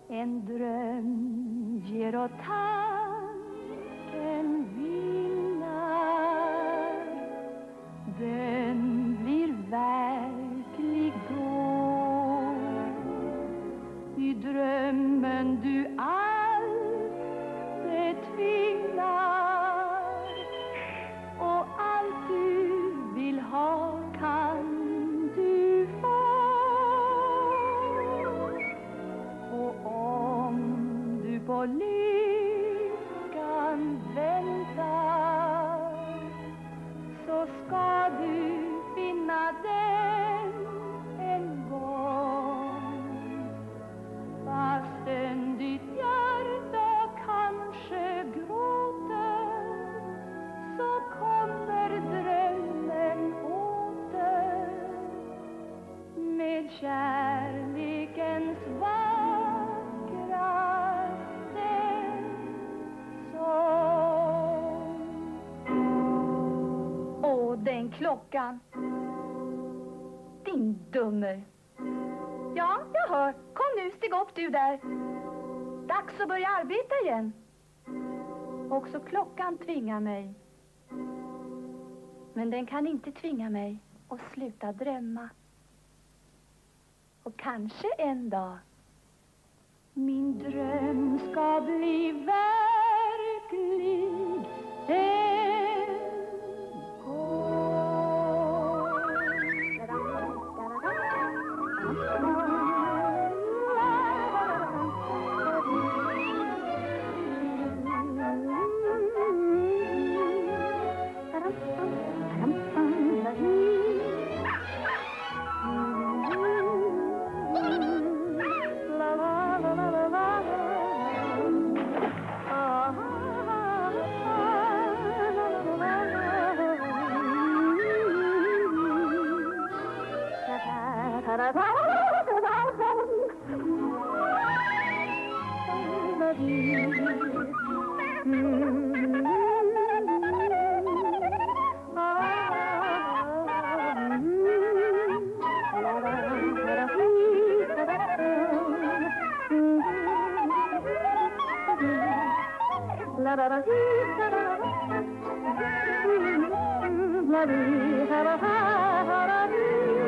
En dröm ger åt tanken vingar. Den blir verklig då. I drömmen du allt det tvingar. Och allt du vill ha kan du få. Och om du på lyckan väntar, så ska du finna den en gång. Fastän ditt hjärta kanske gråter, så kommer drömmen åter med kärlekens vackraste sång. Åh, den klockan. Din dummer. Ja, jag hör. Kom nu, stig upp du där. Dags att börja arbeta igen. Också klockan tvingar mig. Men den kan inte tvinga mig att sluta drömma. Och kanske en dag min dröm ska bli verklig en gång. La